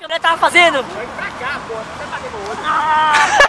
Ele tava fazendo? Vai pra cá, pô. Você tá de boa.